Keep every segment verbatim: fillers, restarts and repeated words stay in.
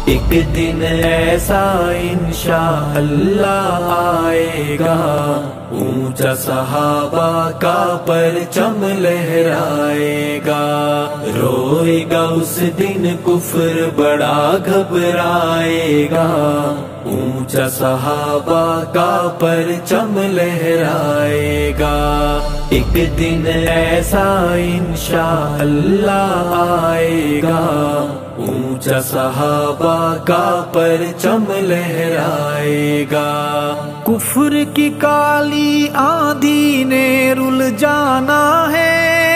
ایک دن ایسا انشاءاللہ آئے گا، اونچا صحابہ کا پرچم لہرائے گا۔ روئے گا اس دن کفر بڑا گھبرائے گا، اونچا صحابہ کا پرچم لہرائے گا۔ ایک دن ایسا انشاءاللہ آئے گا، اونچا صحابہ کا پرچم لہرائے گا۔ کفر کی کالی آندھی نے رل جانا ہے،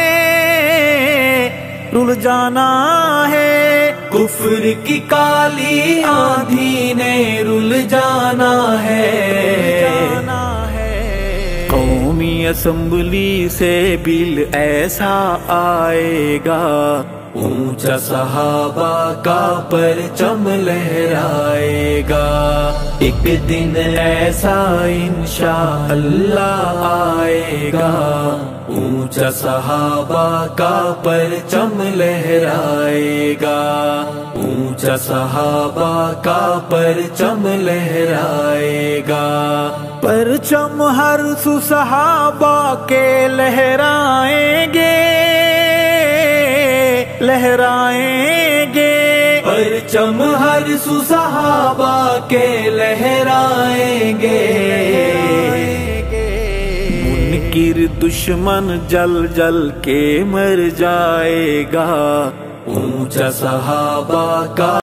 رل جانا ہے۔ کفر کی کالی آندھی نے رل جانا ہے، قومی اسمبلی سے بل ایسا آئے گا، اونچا صحابہ کا پرچم لہرائے گا۔ ایک دن ایسا انشاءاللہ آئے گا، اونچا صحابہ کا پرچم لہرائے گا، اونچا صحابہ کا پرچم لہرائے گا۔ پرچم ہر سو صحابہ کے لہرائیں گے، لہرائیں گے۔ پرچم ہر سو صحابہ کے لہرائیں گے، منکر دشمن جل جل کے مر جائے گا، اونچا صحابہ کا